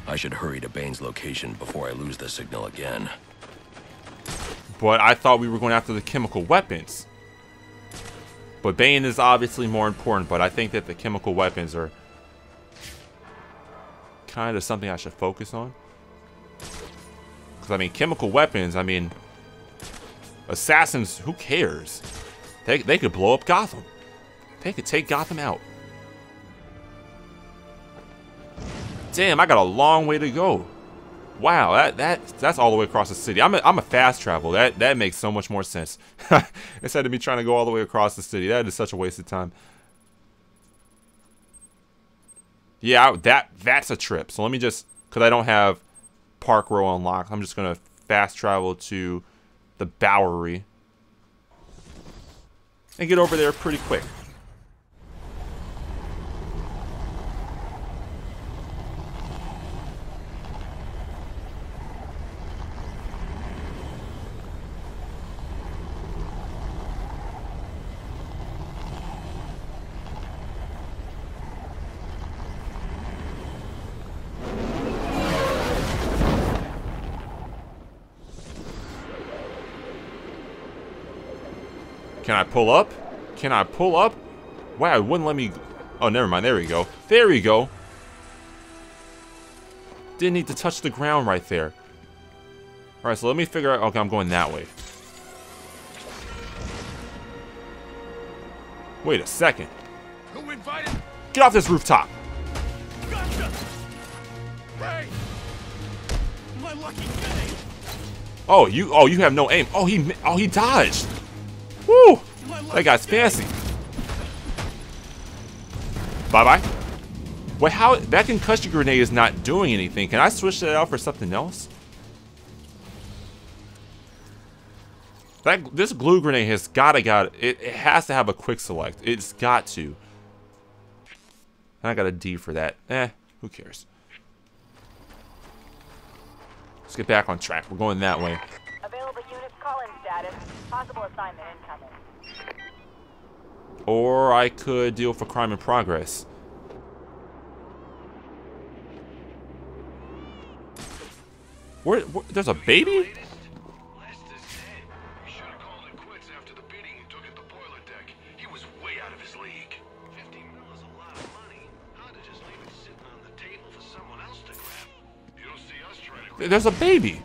I should hurry to Bane's location before I lose the signal again. But I thought we were going after the chemical weapons. But Bane is obviously more important, but I think that the chemical weapons are kind of something I should focus on. Because, I mean, chemical weapons, I mean, assassins, who cares? They could blow up Gotham. They could take Gotham out. Damn, I got a long way to go. Wow, that's all the way across the city. I'm a fast travel. That makes so much more sense. Instead of me trying to go all the way across the city, that is such a waste of time. Yeah, that's a trip. So let me just, because I don't have Park Row unlocked, I'm just gonna fast travel to the Bowery and get over there pretty quick. Can I pull up? Can I pull up? Wow, it wouldn't let me... Oh, never mind. There we go. There we go. Didn't need to touch the ground right there. Alright, so let me figure out... Okay, I'm going that way. Wait a second. Who invited? Get off this rooftop. Gotcha. Hey! My lucky day. Oh, you have no aim. Oh, he dodged. Woo! That guy's fancy. Bye-bye. Wait, how... That concussion grenade is not doing anything. Can I switch that out for something else? This glue grenade has it has to have a quick select. It's got to. And I got a D for that. Who cares? Let's get back on track. We're going that way. Available units call-in status. Possible assignment incoming. Or I could deal for crime in progress. Where there's a baby? There's a baby.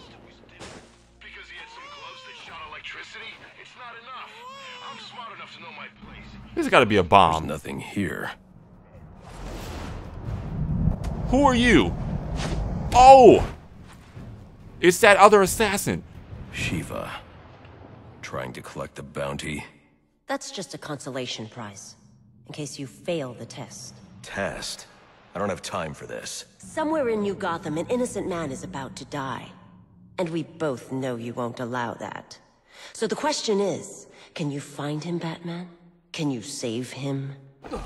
There's got to be a bomb. There's nothing here. Who are you? Oh! It's that other assassin. Shiva. Trying to collect the bounty. That's just a consolation prize, in case you fail the test. Test? I don't have time for this. Somewhere in New Gotham, an innocent man is about to die. And we both know you won't allow that. So the question is, can you find him, Batman? Can you save him? Oh,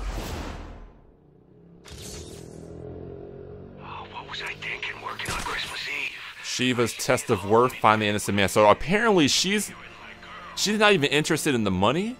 what was I thinking working on Christmas Eve? Shiva's test of worth, find the innocent man. So apparently she's not even interested in the money.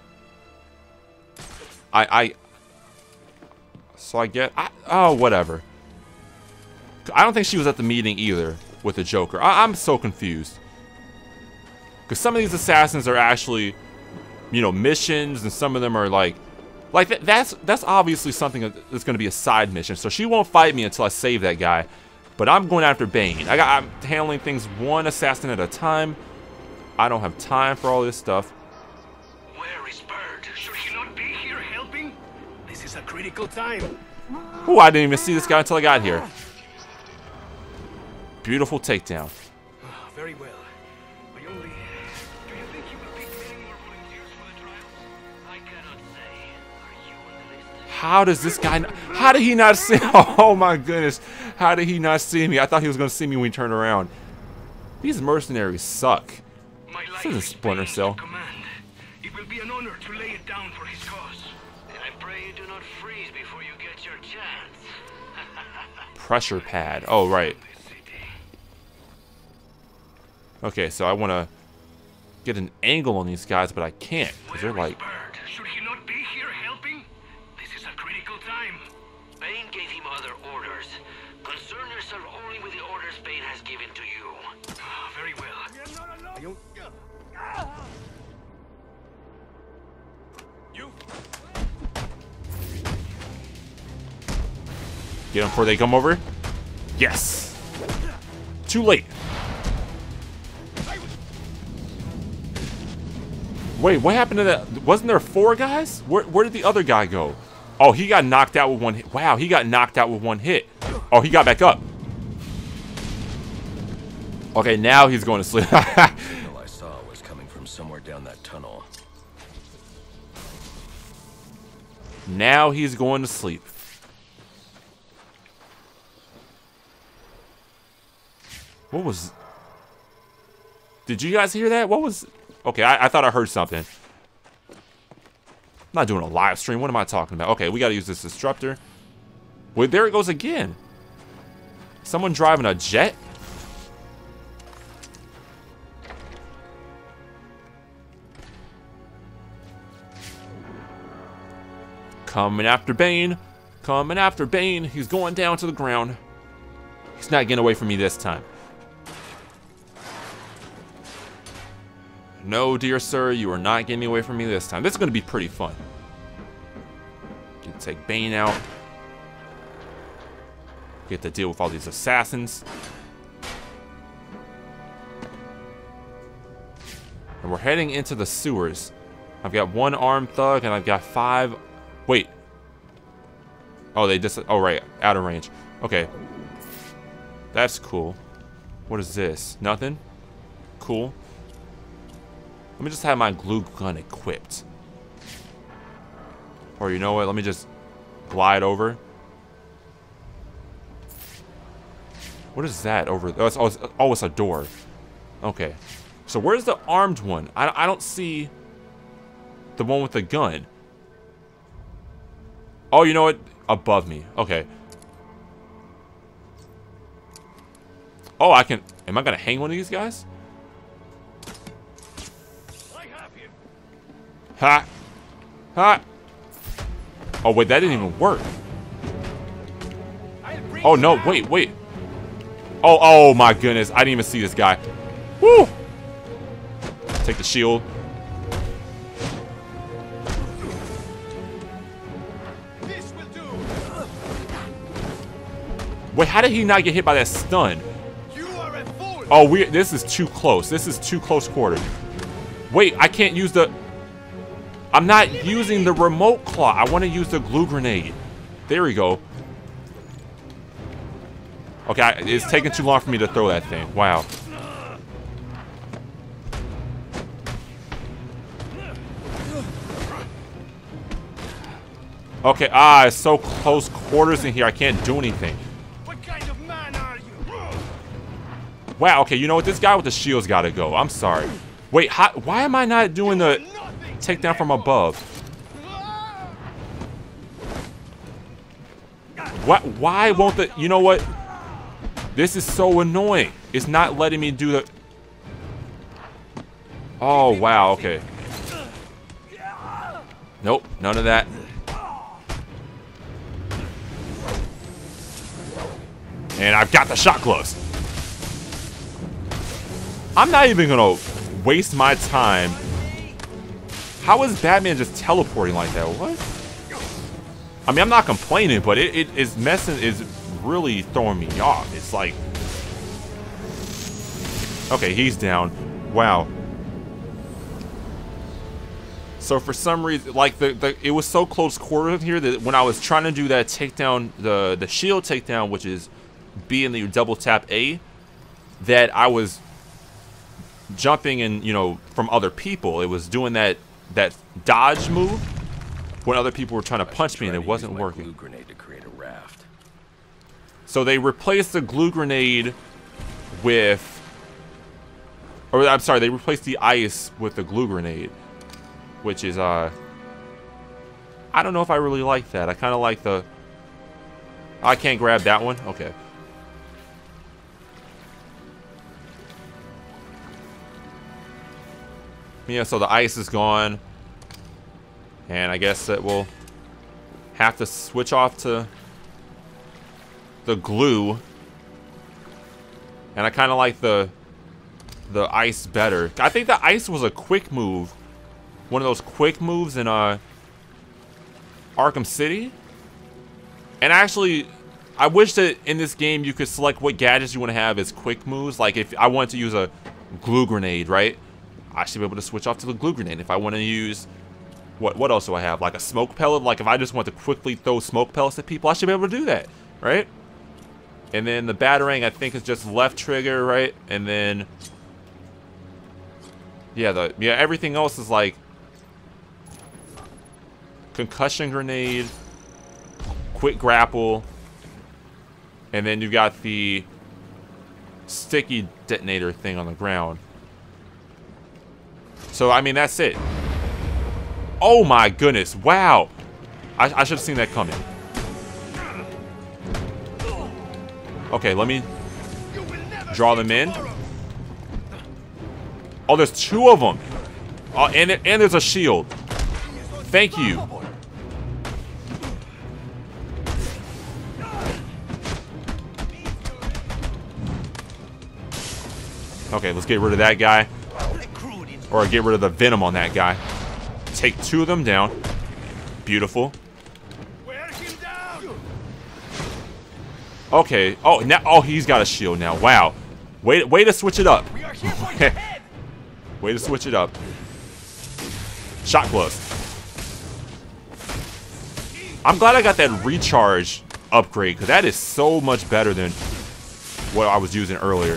So I get... oh, whatever. I don't think she was at the meeting either with the Joker. I'm so confused. Because some of these assassins are actually, you know, missions, and some of them are like that's obviously something that's going to be a side mission. So she won't fight me until I save that guy. But I'm going after Bane. I'm handling things one assassin at a time. I don't have time for all this stuff. Where is Bird? Should he not be here helping? This is a critical time. Oh, I didn't even see this guy until I got here. Beautiful takedown. Oh, very well. I only... Do you think you will pick any more volunteers for the trials? I cannot say. Are you on the list? How does this guy... How did he not see... Oh my goodness. How did he not see me? I thought he was going to see me when he turned around. These mercenaries suck. My life This isn't is Splinter Bane's Cell. to command. It will be an honor to lay it down for his cause. And I pray you do not freeze before you get your chance. Pressure pad. Oh, right. Okay, so I want to get an angle on these guys, but I can't. Because they're like... Bird? Should he not be here helping? This is a critical time. Bane gave him other orders, but Concern yourself only with the orders Bane has given to you. Very well. Get them before they come over. Yes. Too late. Wait, what happened to that? Wasn't there 4 guys? Where did the other guy go? Oh, he got knocked out with 1 hit. Wow, he got knocked out with 1 hit. Oh, he got back up. Okay, now he's going to sleep. The signal I saw was coming from somewhere down that tunnel. Now he's going to sleep. What was... Did you guys hear that? What was... Okay, I thought I heard something. I'm not doing a live stream. What am I talking about? Okay, we got to use this disruptor. Wait, there it goes again. Someone driving a jet? Coming after Bane. Coming after Bane. He's going down to the ground. He's not getting away from me this time. No, dear sir, you are not getting away from me this time. This is going to be pretty fun. Get to take Bane out. Get to deal with all these assassins. And we're heading into the sewers. I've got 1 armed thug and I've got 5... Wait. Oh, they just... Oh, right. Out of range. Okay. That's cool. What is this? Nothing? Cool. Let me just have my glue gun equipped. Or you know what? Let me just glide over. What is that over? Oh, it's a door. Okay. So where's the armed one? I don't see the one with the gun. Oh, you know what? Above me. Okay. Oh, I can... Am I going to hang one of these guys? Ha! Ha! Oh, wait, that didn't even work. Oh, no, wait. Oh my goodness. I didn't even see this guy. Woo! Take the shield. Wait, how did he not get hit by that stun? Oh, this is too close. This is too close quarter. Wait, I can't use the... I'm not using the remote claw. I want to use the glue grenade. There we go. Okay, it's taking too long for me to throw that thing. Wow. Okay, it's so close quarters in here. I can't do anything. What kind of man are you? Wow, okay, you know what? This guy with the shield's got to go. I'm sorry. Wait, why am I not doing the takedown from above? What? Why won't the... You know what? This is so annoying. It's not letting me do the... Oh, wow, okay. Nope, none of that. And I've got the shot gloves. I'm not even gonna waste my time. How is Batman just teleporting like that? What? I mean, I'm not complaining, but it is really throwing me off. It's like... Okay, he's down. Wow. So for some reason, like it was so close quarters here that when I was trying to do that takedown, the shield takedown, which is B and the double tap A, that I was jumping and, you know, from other people. It was doing that dodge move when other people were trying to punch me and it wasn't working. Glue grenade to create a raft. So they replaced the glue grenade with, or I'm sorry, they replaced the ice with the glue grenade, which is I don't know if I really like that. I kind of like the... I can't grab that one? Okay. Yeah, so the ice is gone. And I guess that we'll have to switch off to the glue. And I kind of like the ice better. I think the ice was a quick move. One of those quick moves in Arkham City. And actually, I wish that in this game you could select what gadgets you want to have as quick moves. Like if I wanted to use a glue grenade, right? I should be able to switch off to the glue grenade. If I want to use, what else do I have? Like a smoke pellet. Like if I just want to quickly throw smoke pellets at people, I should be able to do that, right? And then the batarang, I think, is just left trigger, right? And then, yeah, everything else is like concussion grenade, quick grapple, and then you've got the sticky detonator thing on the ground. So, I mean, that's it. Oh my goodness, wow. I should have seen that coming. Okay, let me draw them in. Oh, there's 2 of them. Oh, and there's a shield. Thank you. Okay, let's get rid of that guy. Or get rid of the venom on that guy. Take 2 of them down. Beautiful. Okay. Oh, now he's got a shield now. Wow. Way to switch it up. Way to switch it up. Shot gloves. I'm glad I got that recharge upgrade, because that is so much better than what I was using earlier.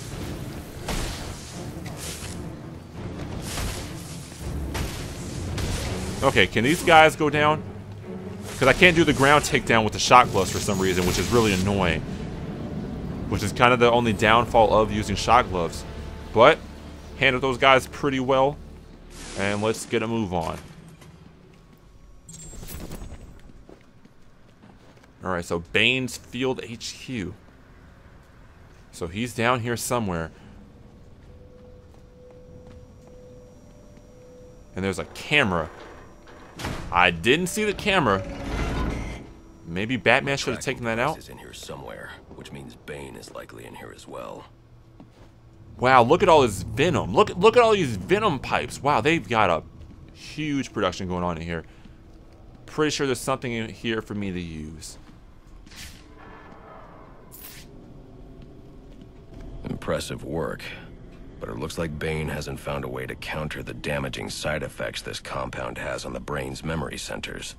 Okay, can these guys go down? Because I can't do the ground takedown with the shot gloves for some reason, which is really annoying. Which is kind of the only downfall of using shot gloves. But, handled those guys pretty well. And let's get a move on. Alright, so Bane's Field HQ. So he's down here somewhere. And there's a camera. I didn't see the camera. Maybe Batman should have taken that out. Is in here somewhere, which means Bane is likely in here as well. Wow, look at all this venom. Look at all these venom pipes. Wow, they've got a huge production going on in here. Pretty sure there's something in here for me to use. Impressive work. But it looks like Bane hasn't found a way to counter the damaging side effects this compound has on the brain's memory centers.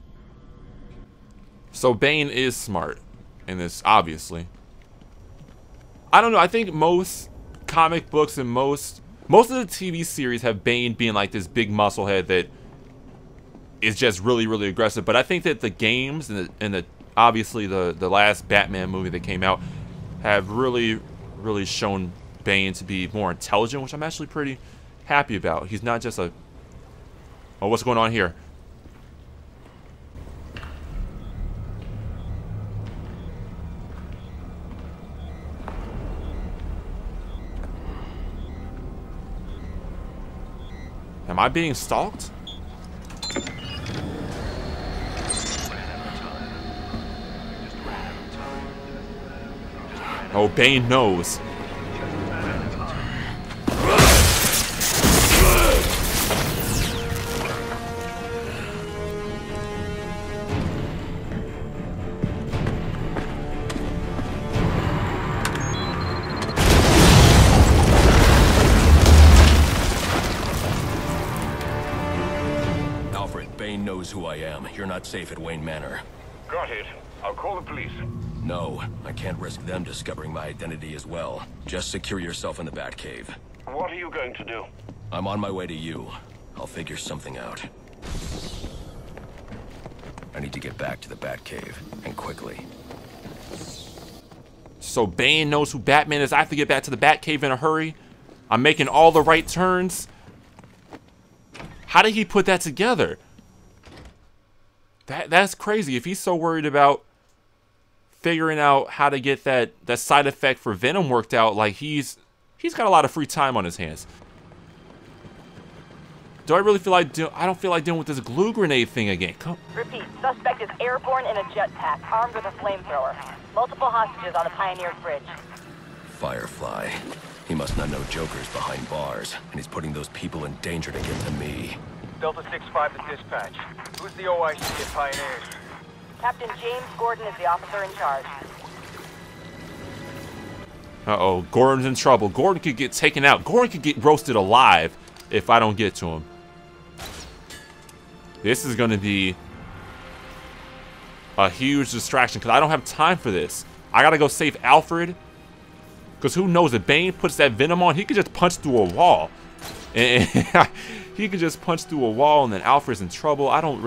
So Bane is smart in this, obviously. I don't know, I think most comic books and most of the TV series have Bane being like this big musclehead that is just really, really aggressive. But I think that the games and the obviously the last Batman movie that came out have really, really shown Bane to be more intelligent, which I'm actually pretty happy about. He's not just a... Oh, what's going on here? Am I being stalked? Oh, Bane knows. Bane knows who I am. You're not safe at Wayne Manor. Got it. I'll call the police. No, I can't risk them discovering my identity as well. Just secure yourself in the Batcave. What are you going to do? I'm on my way to you. I'll figure something out. I need to get back to the Batcave, and quickly. So Bane knows who Batman is. I have to get back to the Batcave in a hurry. I'm making all the right turns. How did he put that together? That's crazy. If he's so worried about figuring out how to get that side effect for Venom worked out, like he's got a lot of free time on his hands. Do I really feel like I don't feel like dealing with this glue grenade thing again. Come. Repeat, suspect is airborne in a jetpack, armed with a flamethrower. Multiple hostages on the Pioneer Bridge. Firefly. He must not know Joker's behind bars, and he's putting those people in danger to get to me. Delta 6-5 to dispatch. Who's the OIC at Pioneers? Captain James Gordon is the officer in charge. Uh-oh, Gordon's in trouble. Gordon could get taken out. Gordon could get roasted alive if I don't get to him. This is going to be a huge distraction because I don't have time for this. I got to go save Alfred. Because who knows, if Bane puts that venom on, he could just punch through a wall. And he could just punch through a wall and then Alfred's in trouble. I don't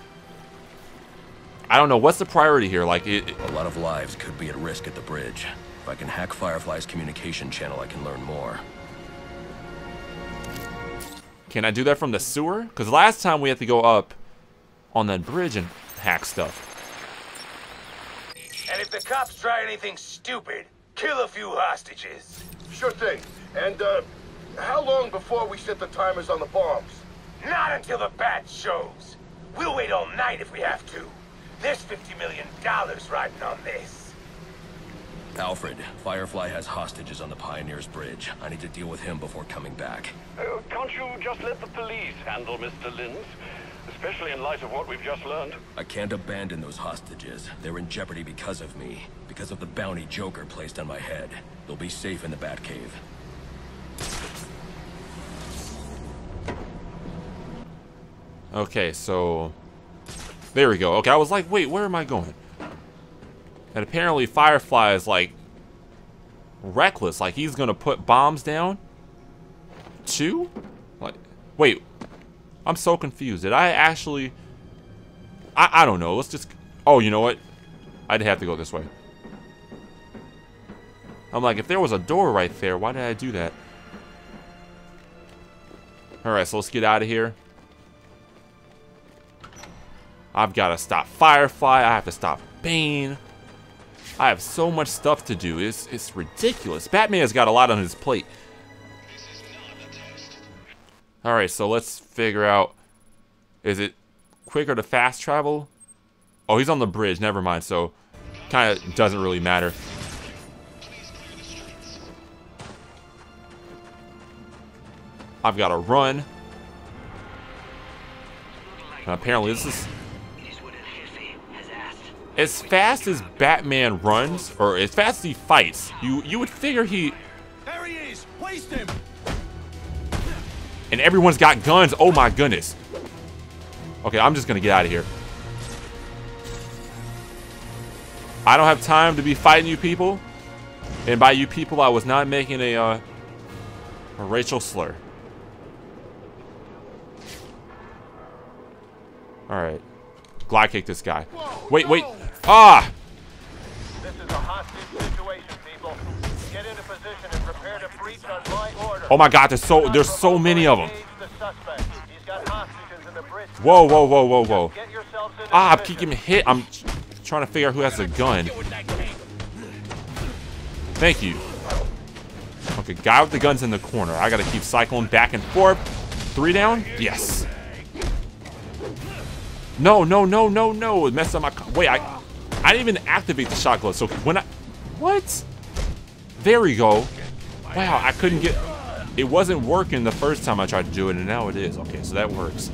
know. What's the priority here? Like, A lot of lives could be at risk at the bridge. If I can hack Firefly's communication channel, I can learn more. Can I do that from the sewer? Because last time we had to go up on that bridge and hack stuff. And if the cops try anything stupid, kill a few hostages. Sure thing. And, how long before we set the timers on the bombs? Not until the bat shows. We'll wait all night if we have to. There's $50 million riding on this. Alfred, Firefly has hostages on the Pioneer's Bridge. I need to deal with him before coming back. Can't you just let the police handle Mr. Linz? Especially in light of what we've just learned. I can't abandon those hostages. They're in jeopardy because of me. Because of the bounty Joker placed on my head. They'll be safe in the Batcave. Okay, so... There we go. Okay, I was like, wait, where am I going? And apparently Firefly is, like, reckless. Like, he's gonna put bombs down? Two? Like, wait. I'm so confused. Did I actually... I don't know. Let's just... Oh, you know what? I'd have to go this way. I'm like, if there was a door right there, why did I do that? Alright, so let's get out of here. I've got to stop Firefly. I have to stop Bane. I have so much stuff to do. It's ridiculous. Batman has got a lot on his plate. Alright, so let's figure out... Is it quicker to fast travel? Oh, he's on the bridge. Never mind. So, kind of doesn't really matter. I've got to run. And apparently this is... As fast as Batman runs, or as fast as he fights, you would figure he... There he is! Waste him! And everyone's got guns. Oh my goodness. Okay, I'm just gonna get out of here. I don't have time to be fighting you people. And by you people, I was not making a racial slur. Alright. Glide kick this guy. Wait, wait. Ah! This is a hostage situation, people. Get into position and prepare to breach on my order. Oh my god, there's so many of them. The suspect. He's got hostages in the bridge. Whoa, whoa, whoa, whoa, whoa. Get yourselves into Ah, I'm position. keeping hit. I'm trying to figure out who has a gun. Thank you. Okay, guy with the gun's in the corner. I gotta keep cycling back and forth. 3 down? Yes. No, no, no, no, no. It messed up my... Wait, I didn't even activate the shot glove. So when I... What? There we go. Wow, I couldn't get... It wasn't working the first time I tried to do it, and now it is. Okay, so that works.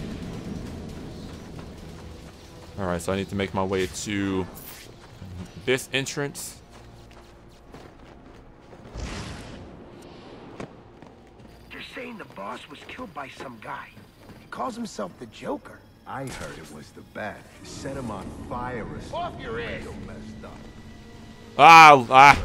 Alright, so I need to make my way to this entrance. They're saying the boss was killed by some guy. He calls himself the Joker. I heard it was the bat. Set him on fire or something. Off your ass. Real messed up. Ah.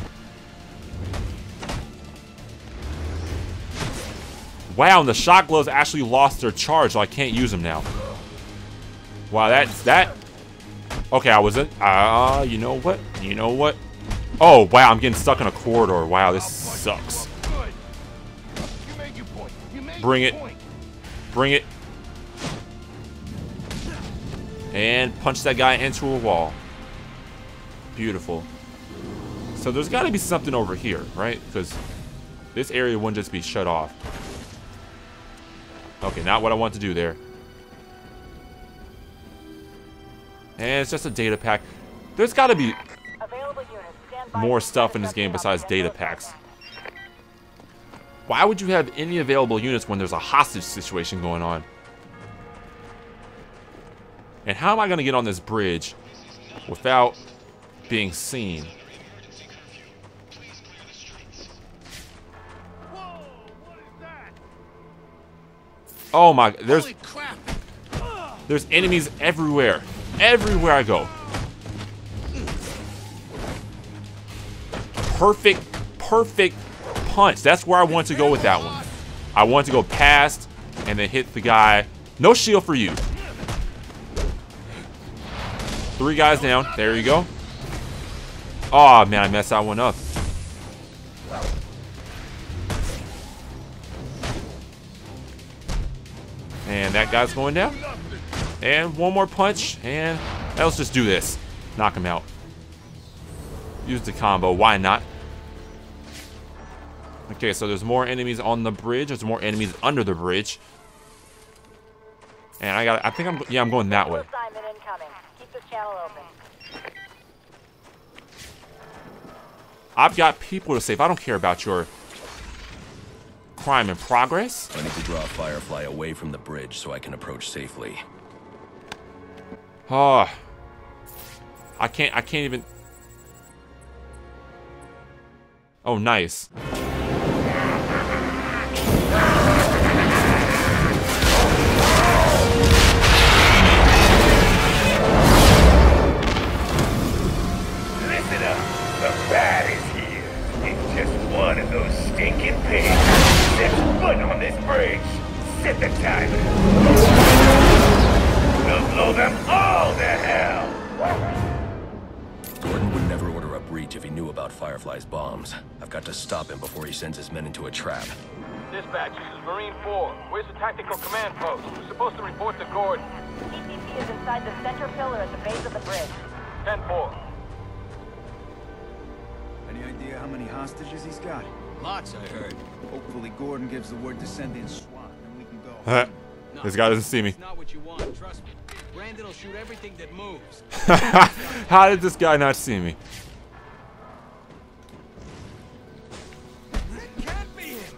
Wow, and the shot gloves actually lost their charge, so I can't use them now. Wow, that. Okay, I wasn't. You know what? You know what? Oh, wow, I'm getting stuck in a corridor. Wow, this sucks. You made your point. You made Bring your it. point. Bring it. And punch that guy into a wall. Beautiful. So there's got to be something over here, right? Because this area wouldn't just be shut off. Okay, not what I want to do there. And it's just a data pack. There's got to be more stuff in this game besides data packs. Why would you have any available units when there's a hostage situation going on? And how am I going to get on this bridge without being seen? Oh my, there's enemies everywhere. Everywhere I go. Perfect punch. That's where I want to go with that one. I want to go past and then hit the guy. No shield for you. 3 guys down. There you go. Oh man, I messed that one up. And that guy's going down. And one more punch. And let's just do this. Knock him out. Use the combo. Why not? Okay, so there's more enemies on the bridge. There's more enemies under the bridge. And I think I'm going that way. Keep this channel open. I've got people to save. I don't care about your crime in progress. I need to draw Firefly away from the bridge so I can approach safely. Oh, I can't even. Oh, nice. Listen up. The bat is here. It's just one of those stinking pigs. Set foot on this bridge. Set the timer. We'll blow them all to hell. Gordon would never order a breach if he knew about Firefly's bombs. I've got to stop him before he sends his men into a trap. Dispatch, this is Marine 4. Where's the tactical command post? We're supposed to report to Gordon. TCP is inside the center pillar at the base of the bridge. 10-4. Any idea how many hostages he's got? Lots, I heard. Hopefully Gordon gives the word to send in SWAT, and we can go. This guy doesn't see me. It's not what you want, trust me. Brandon will shoot everything that moves. How did this guy not see me? That can't be him.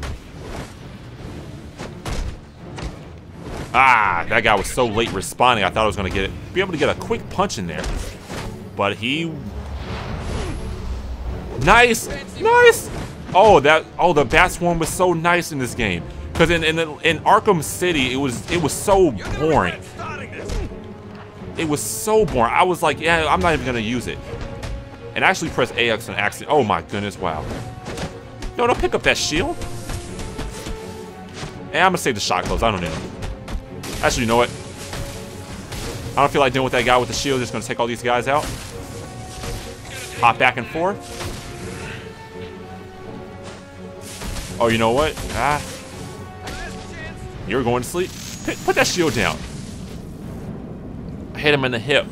Ah, that guy was so late responding. I thought I was gonna be able to get a quick punch in there, but he. Nice. Oh, the bat swarm was so nice in this game. Because in Arkham City, it was so boring. It was so boring. I was like, yeah, I'm not even gonna use it. And I actually pressed AX on accident. Oh my goodness, wow. No, don't pick up that shield. And I'm gonna save the shot gloves. I don't need them. Actually, you know what? I don't feel like dealing with that guy with the shield. Just gonna take all these guys out. Hop back and forth. Oh, you know what? Ah. You're going to sleep. Put that shield down. I hit him in the hip.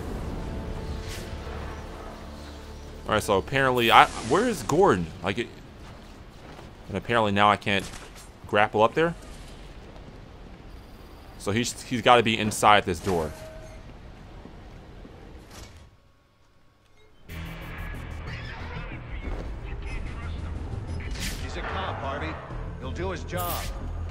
Alright, so apparently where is Gordon? And apparently now I can't grapple up there. So he's got to be inside this door. He's a cop, Harvey. He'll do his job.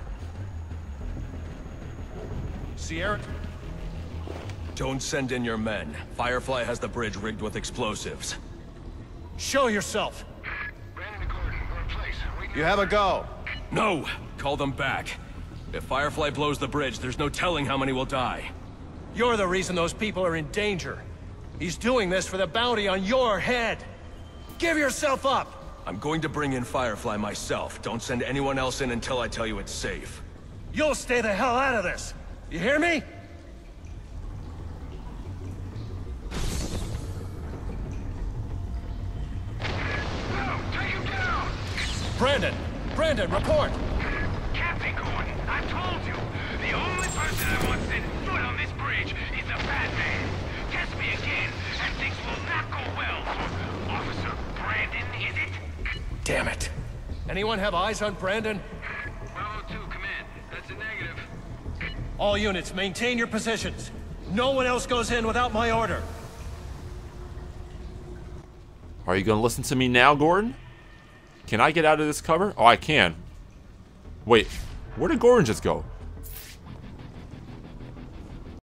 Sierra? Don't send in your men. Firefly has the bridge rigged with explosives. Show yourself! Brandon and Gordon, we're in place. You have a go. No! Call them back. If Firefly blows the bridge, there's no telling how many will die. You're the reason those people are in danger. He's doing this for the bounty on your head. Give yourself up! I'm going to bring in Firefly myself. Don't send anyone else in until I tell you it's safe. You'll stay the hell out of this! You hear me? Brandon, report! Captain Gordon, I told you. The only person I want set foot on this bridge is a bad man. Test me again, and things will not go well for Officer Brandon, is it? Damn it. Anyone have eyes on Brandon? Bravo 2, command. That's a negative. All units, maintain your positions. No one else goes in without my order. Are you gonna listen to me now, Gordon? Can I get out of this cover? Oh, I can. Wait, where did Gordon just go?